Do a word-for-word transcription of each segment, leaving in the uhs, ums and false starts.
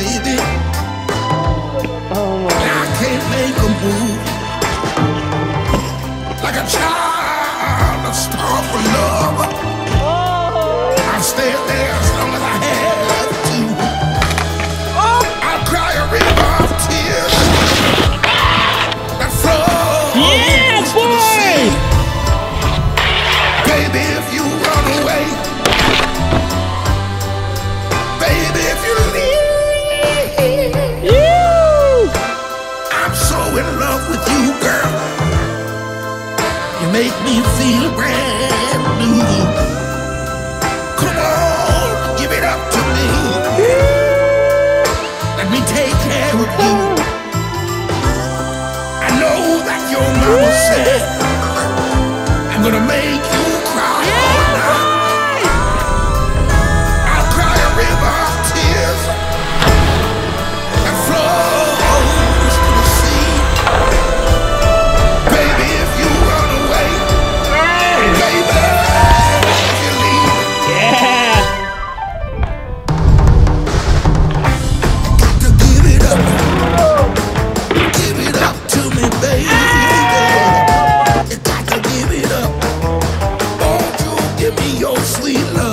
baby. Oh, and I can't make a move. Like a child, a star for love. Oh. I'll stay there as long as I have to. Oh. I'll cry a river of tears that flows yeah, to the sea. Baby, if you run away, baby, if you leave, you. I'm so in love with you, girl. You make me feel brand new. Come on, give it up to me. Let me take care of you. I know that your mama said I'm gonna make you cry all night. I'll cry a river of tears that flows to the sea. Baby, if you run away, baby, if you leave, yeah. You got to give it up, give it up to me, baby. You got to give it up. Won't you give me your sweet love?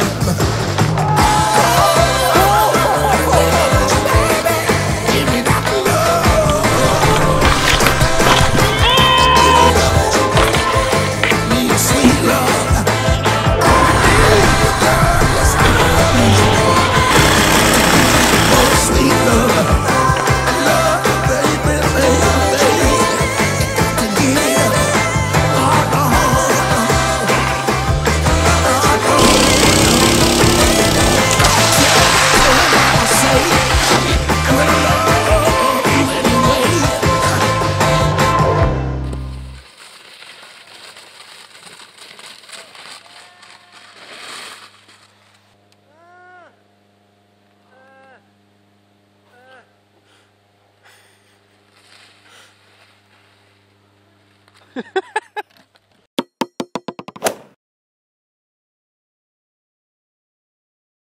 Give me that love. Give me your sweet love. Oh, sweet love. Love, baby, baby, baby. Got to give it up. Oh, no. I say, I'm gonna love you anyway. Ha ha.